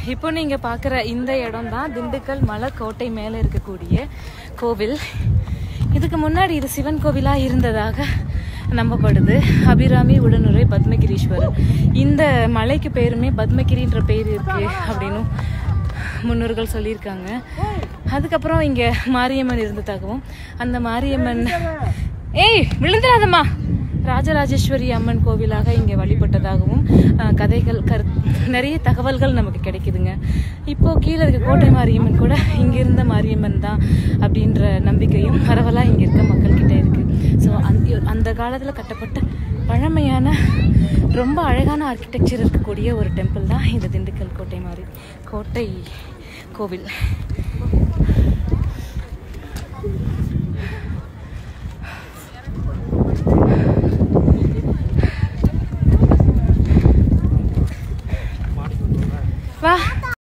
இப்போ நீங்கள் பார்க்குற இந்த இடம் தான் திண்டுக்கல் மலைக்கோட்டை மேலே இருக்கக்கூடிய கோவில். இதுக்கு முன்னாடி இது சிவன் கோவிலாக இருந்ததாக நம்பப்படுது. அபிராமி உடனுரை பத்மகிரீஸ்வரர். இந்த மலைக்கு பேருமே பத்மகிரின்ற பேர் இருக்கு அப்படின்னு முன்னோர்கள் சொல்லியிருக்காங்க. அதுக்கப்புறம் இங்கே மாரியம்மன் இருந்ததாகவும் அந்த மாரியம்மன் விழுந்துடாதம்மா ராஜராஜேஸ்வரி அம்மன் கோவிலாக இங்கே வழிபட்டதாகவும் கதைகள் நிறைய தகவல்கள் நமக்கு கிடைக்குதுங்க. இப்போ கீழே இருக்க கோட்டை மாரியம்மன் கூட இங்கே இருந்த மாரியம்மன் தான் அப்படின்ற நம்பிக்கையும் பரவலாக இங்கே இருக்க மக்கள்கிட்ட இருக்கு. ஸோ அந்த காலத்தில் கட்டப்பட்ட பழமையான ரொம்ப அழகான ஆர்கிடெக்சர் இருக்கக்கூடிய ஒரு டெம்பிள் தான் இந்த திண்டுக்கல் கோட்டை கோவில். வா